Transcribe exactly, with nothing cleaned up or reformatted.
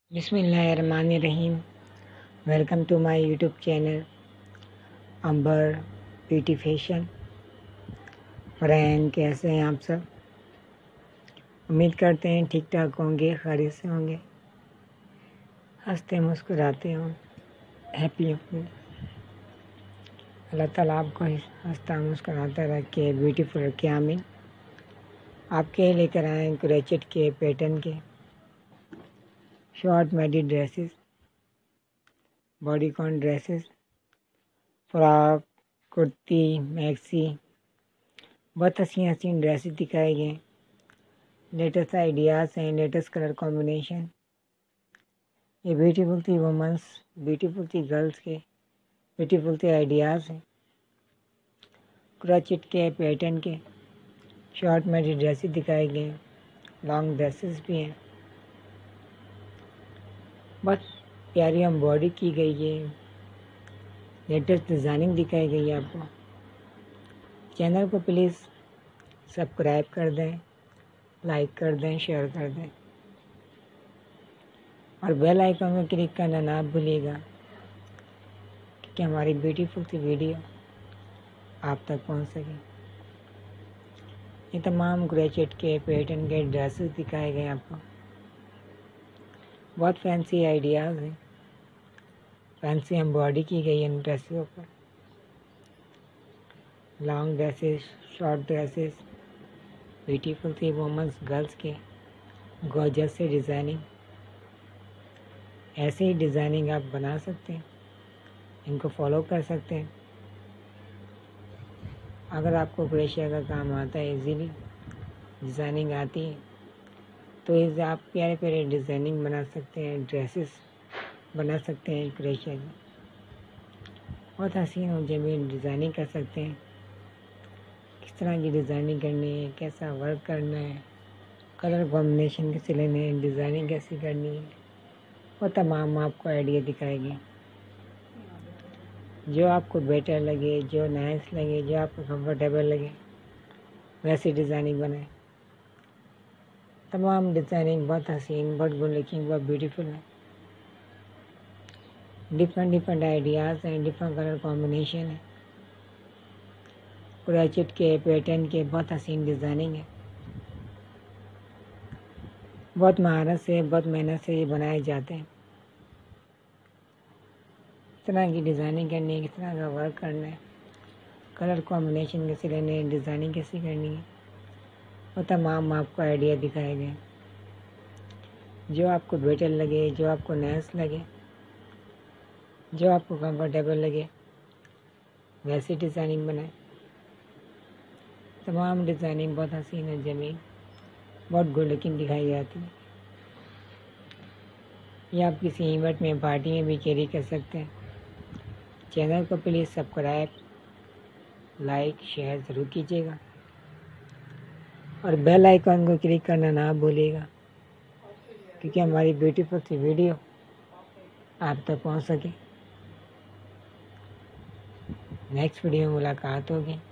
بسم اللہ الرحمن الرحیم. Welcome to my YouTube channel Amber beauty fashion. Friend کیسے ہیں آپ سب؟ امید کرتے ہیں ٹھیک ٹھاک ہوں گے، خیریت سے ہوں گے، ہنستے مسکراتے ہوں، ہیپی ہوں گے. اللہ تعالیٰ آپ کو ہنستا مسکراتا رکھے، بیوٹیفل رکھے، آمین. آپ کے لے کر آئیں کریچٹ کے پیٹرن کے short midi dresses, bodycon dresses, frock, kurti, maxi, بہت حسین حسین ڈریسز دکھائے گئے. لیٹسٹ آئیڈیاز ہیں، لیٹسٹ کلر کمبینیشن. یہ beautiful the womens, beautiful the girls کے، بیوٹیفل تھی آئیڈیاز ہیں. کراچٹ کے پیٹرن کے شارٹ میڈی ڈریسز دکھائے گئے، لانگ ڈریسز بھی ہیں. بہت پیاری امبراڈری کی گئی ہے، لیٹسٹ ڈیزائننگ دکھائی گئی ہے. آپ کو چینل کو پلیز سبسکرائب کر دیں، لائک کر دیں، شیئر کر دیں، اور بیل آئیکن کو کلک کرنا نہ بھولیے گا کہ ہماری بیوٹیفل سی ویڈیو آپ تک پہنچ سکے. یہ تمام کریچٹ کے پیٹرن کے ڈریسز دکھائے گئے آپ کو. بہت فینسی آئیڈیاز ہیں، فینسی امبراڈری کی گئی ہے ان ڈریسوں پر. Long dresses, short dresses, beautiful the womens girls کے، گارجس سے ڈیزائننگ. ایسے ہی ڈیزائننگ آپ بنا سکتے ہیں، ان کو فالو کر سکتے ہیں. اگر آپ کو کریشیا کا کام آتا ہے، ایزیلی ڈیزائننگ آتی ہے، تو اسے آپ پیارے پیارے ڈیزائننگ بنا سکتے ہیں، ڈریسز بنا سکتے ہیں. کریشیا کی بہت حسین اور جمیل ڈیزائننگ کر سکتے ہیں. کس طرح کی ڈیزائننگ کرنی ہے، کیسا ورک کرنا ہے، کلر کمبینیشن کیسے لینے ہیں، ڈیزائننگ کیسی کرنی ہے، وہ تمام آپ کو آئیڈیا دکھائے گے. جو آپ کو بیٹر لگے، جو نائس لگے، جو آپ کو کمفرٹیبل لگے، ویسی ڈیزائننگ بنائیں. تمام ڈیزائننگ بہت حسین، بہت گڈ لکنگ، بہت بیوٹیفل ہے. ڈفرینٹ ڈفرینٹ آئیڈیاز ہیں، ڈفرینٹ کلر کمبینیشن ہے. کراچٹ کے پیٹرن کے بہت حسین ڈیزائننگ ہے. بہت مہارت سے، بہت محنت سے یہ بنائے جاتے ہیں. کس طرح کی ڈیزائننگ کرنی ہے، کس طرح کا ورک کرنا ہے، کلر کمبینیشن کیسے لینے ہیں، ڈیزائننگ کیسے کرنی ہے، وہ تمام آپ کو آئیڈیا دکھائے گئے. جو آپ کو بیٹر لگے، جو آپ کو نائس لگے، جو آپ کو کمفرٹیبل لگے، ویسی ڈیزائننگ بنائیں. تمام ڈیزائننگ بہت حسین ہے، جمیل، بہت گڈ لکنگ دکھائی جاتی ہے. یہ آپ کسی ایونٹ میں، پارٹی میں بھی کیری کر سکتے ہیں. چینل کو پلیز سبسکرائب، لائک، شیئر ضرور کیجیے گا، اور بیل آئیکن کو کلک کرنا نہ بھولیے گا کیونکہ ہماری بیوٹیفل سی ویڈیو آپ تک پہنچ سکے. نیکسٹ ویڈیو میں ملاقات ہوگی.